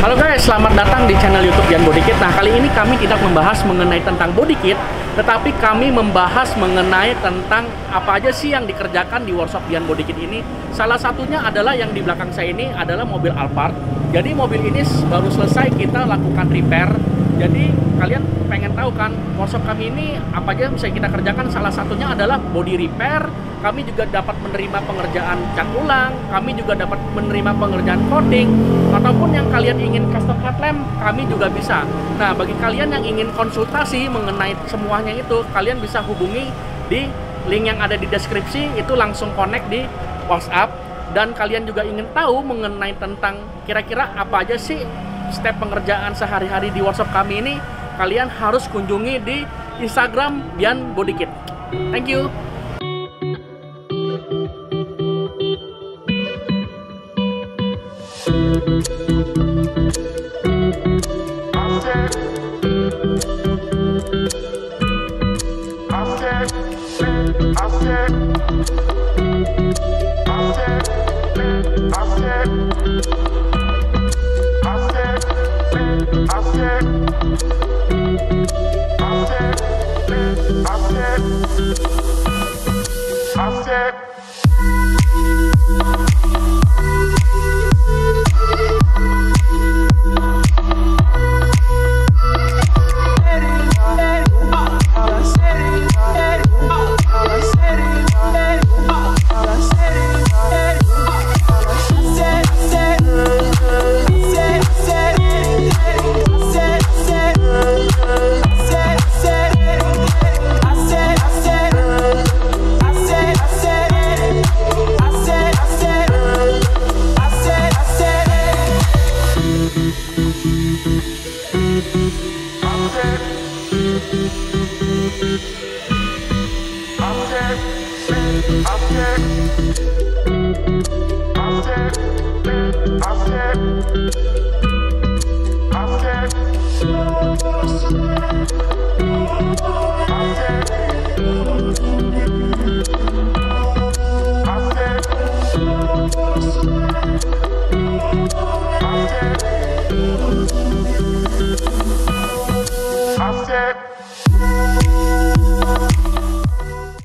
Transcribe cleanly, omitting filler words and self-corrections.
Halo guys, selamat datang di channel YouTube Bian Body Kit. Nah, kali ini kami tidak membahas mengenai tentang body kit, tetapi kami membahas mengenai tentang apa aja sih yang dikerjakan di workshop Bian Body Kit ini. Salah satunya adalah yang di belakang saya ini adalah mobil Alphard. Jadi mobil ini baru selesai kita lakukan repair. Jadi kalian pengen tahu kan workshop kami ini apa aja yang bisa kita kerjakan? Salah satunya adalah body repair. Kami juga dapat menerima pengerjaan cat ulang, kami juga dapat menerima pengerjaan coating, ataupun yang kalian ingin custom headlamp, kami juga bisa. Nah, bagi kalian yang ingin konsultasi mengenai semuanya itu, kalian bisa hubungi di link yang ada di deskripsi, itu langsung connect di WhatsApp. Dan kalian juga ingin tahu mengenai tentang kira-kira apa aja sih step pengerjaan sehari-hari di workshop kami ini, kalian harus kunjungi di Instagram Bian Body Kit. Thank you.